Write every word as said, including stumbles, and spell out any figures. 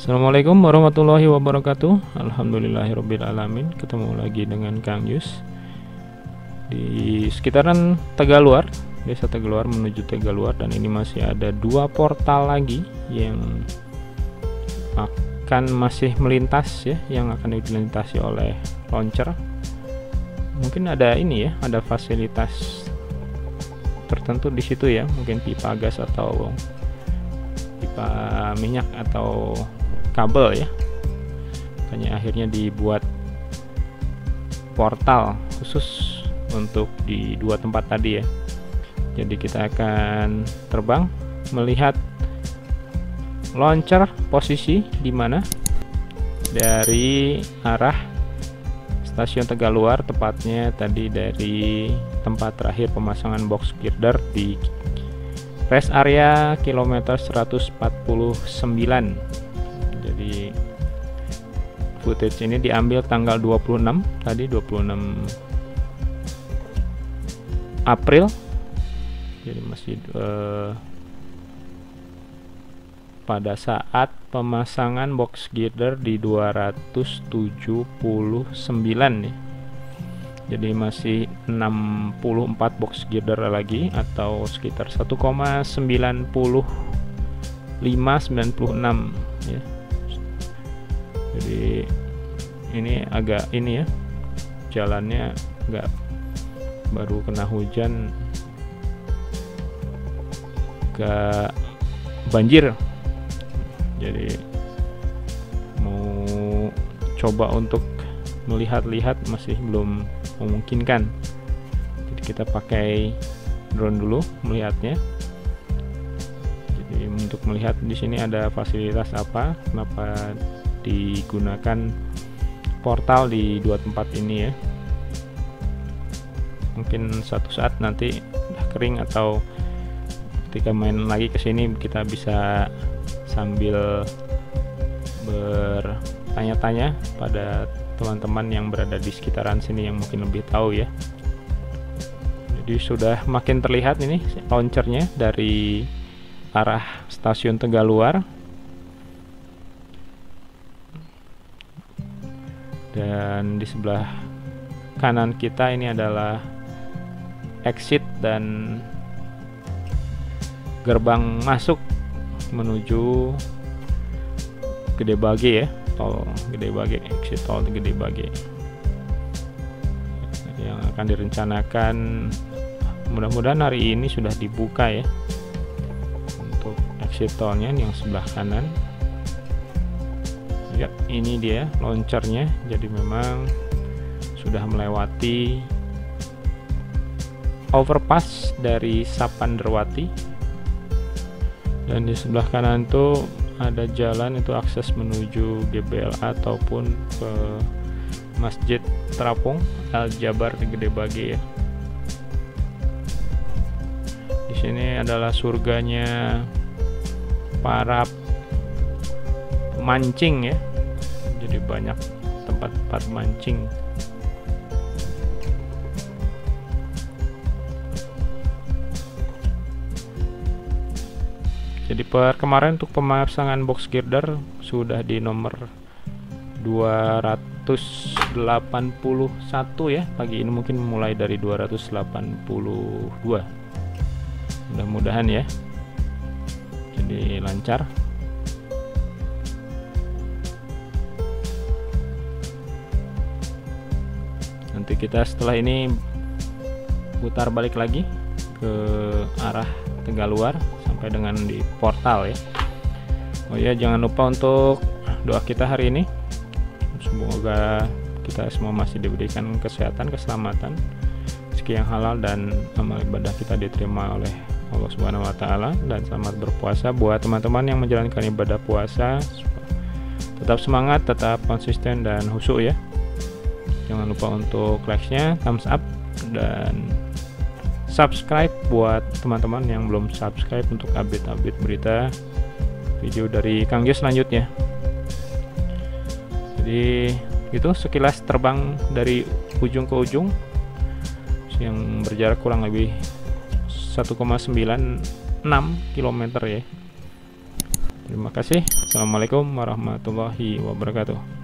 Assalamualaikum warahmatullahi wabarakatuh. Alhamdulillahirabbil alamin. Ketemu lagi dengan Kang Yus di sekitaran Tegaluar, desa Tegaluar menuju Tegaluar, dan ini masih ada dua portal lagi yang akan masih melintas ya, yang akan dilintasi oleh launcher. Mungkin ada ini ya, ada fasilitas tertentu di situ ya, mungkin pipa gas atau pipa minyak atau kabel ya, makanya akhirnya dibuat portal khusus untuk di dua tempat tadi ya. Jadi kita akan terbang melihat launcher posisi di mana dari arah stasiun Tegaluar, tepatnya tadi dari tempat terakhir pemasangan box girder di rest area kilometer seratus empat puluh sembilan. Jadi footage ini diambil tanggal dua puluh enam tadi, dua puluh enam April. Jadi masih uh, pada saat pemasangan box girder di dua ratus tujuh puluh sembilan nih. Jadi masih enam puluh empat box girder lagi, atau sekitar satu koma sembilan lima sembilan enam ya. Jadi ini agak ini ya, jalannya agak baru kena hujan, agak banjir. Jadi mau coba untuk melihat-lihat masih belum memungkinkan. Jadi kita pakai drone dulu melihatnya. Jadi untuk melihat di sini ada fasilitas apa, kenapa digunakan portal di dua tempat ini ya. Mungkin suatu saat nanti udah kering atau ketika main lagi ke sini kita bisa sambil bertanya-tanya pada teman-teman yang berada di sekitaran sini yang mungkin lebih tahu ya. Jadi sudah makin terlihat ini launchernya dari arah stasiun Tegaluar. Dan di sebelah kanan kita ini adalah exit dan gerbang masuk menuju Gede Bage ya, tol Gede Bage, exit tol Gede Bage yang akan direncanakan. Mudah-mudahan hari ini sudah dibuka ya untuk exit tolnya yang sebelah kanan. Ya, ini dia launchernya. Jadi memang sudah melewati overpass dari Sapanderwati, dan di sebelah kanan itu ada jalan, itu akses menuju G B L A ataupun ke Masjid Terapung Al Jabar di Gede Bage ya. Di sini adalah surganya para mancing ya. Jadi banyak tempat-tempat mancing. Jadi per kemarin untuk pemasangan box girder sudah di nomor dua ratus delapan puluh satu ya. Pagi ini mungkin mulai dari dua ratus delapan puluh dua. Mudah-mudahan ya. Jadi lancar. Nanti kita setelah ini putar balik lagi ke arah Tegaluar sampai dengan di portal ya. Oh ya, jangan lupa untuk doa kita hari ini, semoga kita semua masih diberikan kesehatan, keselamatan, rezeki yang halal, dan amal ibadah kita diterima oleh Allah Subhanahu wa taala. Dan selamat berpuasa buat teman-teman yang menjalankan ibadah puasa. Tetap semangat, tetap konsisten dan khusyuk ya. Jangan lupa untuk like-nya, thumbs up, dan subscribe buat teman-teman yang belum subscribe untuk update-update berita video dari Kang Yus selanjutnya. Jadi itu sekilas terbang dari ujung ke ujung yang berjarak kurang lebih satu koma sembilan enam kilometer ya. Terima kasih. Assalamualaikum warahmatullahi wabarakatuh.